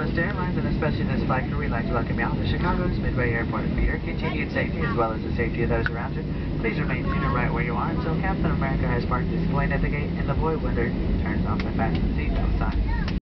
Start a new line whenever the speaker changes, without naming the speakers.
Southwest Airlines, and especially this flight crew, we'd like to welcome you all to Chicago's-Midway Airport. For your continued safety, as well as the safety of those around you, please remain seated right where you are until Captain America has parked his plane at the gate and the boy window turns off the fasten seatbelt sign.